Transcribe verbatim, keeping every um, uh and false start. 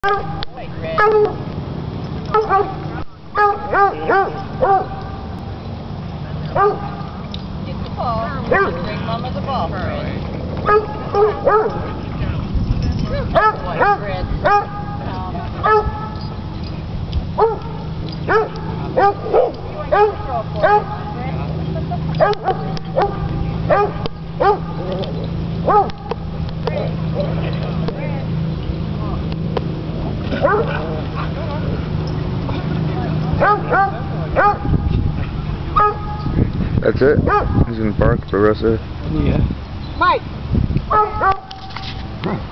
Wait, Red. Get the ball. Bring Mama the ball, Fred. What, Fred? That's it? He's gonna bark for the rest of it? Yeah. Mike!